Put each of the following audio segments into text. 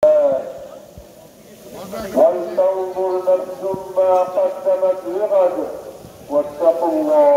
ولتنظر نفس ما قدمت لغد واتقوا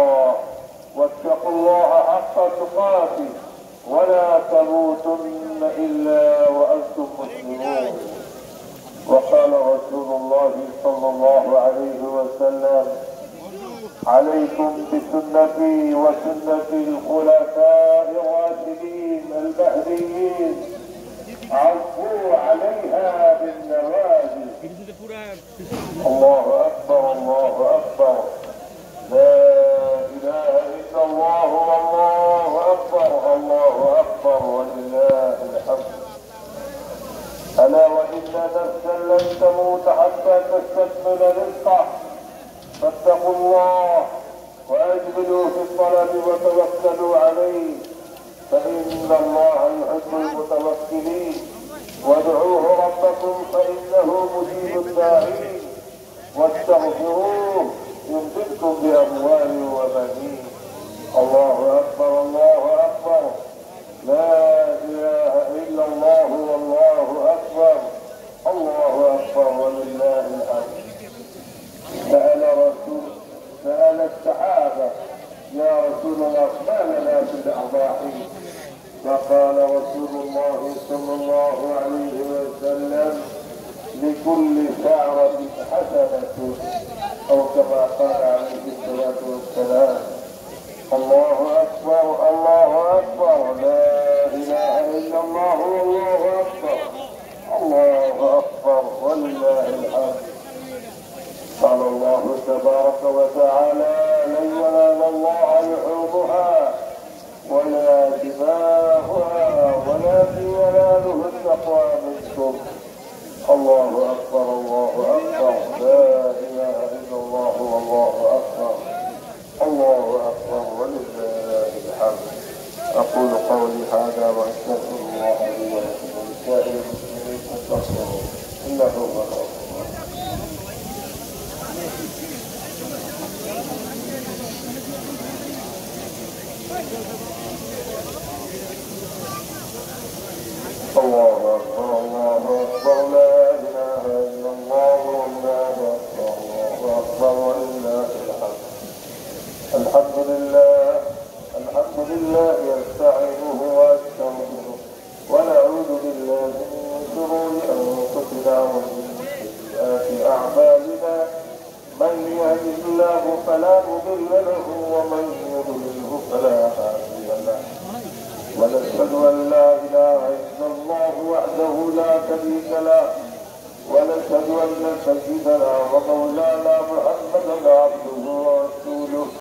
الله حق تقاته ولا تموتن إلا وأنتم مسلمون. وقال رسول الله صلى الله عليه وسلم: عليكم بسنتي وسنة الخلفاء الراشدين المهديين، عضوا عليها بالنواجذ. الله أكبر الله أكبر، لا إله إلا الله والله أكبر، الله أكبر ولله الحمد. ألا وإن نفسا لن تموت حتى تستكمل رزقه، فاتقوا الله وأجملوا في الطلب وتوكلوا عليه، فإن الله يحب المتوكلين. وادعوه ربكم فإنه مجيب الداعين، واستغفروه يمددكم بأموال وبنين. الله أكبر الله أكبر، لا إله إلا الله والله أكبر، الله أكبر ولله الحمد. سأل السحابة: يا رسول الله ما لنا في الأضاحي؟ فقال رسول الله صلى الله عليه وسلم: لكل شعرة حسنة، أو كما قال عليه الصلاة والسلام. الله أكبر الله أكبر، لا إله إلا الله والله أكبر، الله أكبر ولله الحمد. قال الله تبارك وتعالى: لن ينال الله لحومها ولا دماؤها ولكن يناله التقوى منكم. الله أكبر الله أكبر، لا إله إلا الله والله أكبر، الله أكبر ولله الحمد. أقول قولي هذا وأستغفر الله لي ولكم ولسائر المسلمين فاستغفروه إنه هو الغفور الرحيم. الله أكبر الله أكبر، لا إله إلا الله والله أكبر، الله أكبر ولله الحمد. الحمد لله أستعينه وأستغفره ونعوذ بالله من شرور أنفسنا ومن سيئات أعمالنا، من يهده الله فلا مضل له ومن يضلله فلا هادي له، ونشهد أن لا إله إلا الله وحده لا شريك له، ونشهد أن سيدنا ومولانا محمدا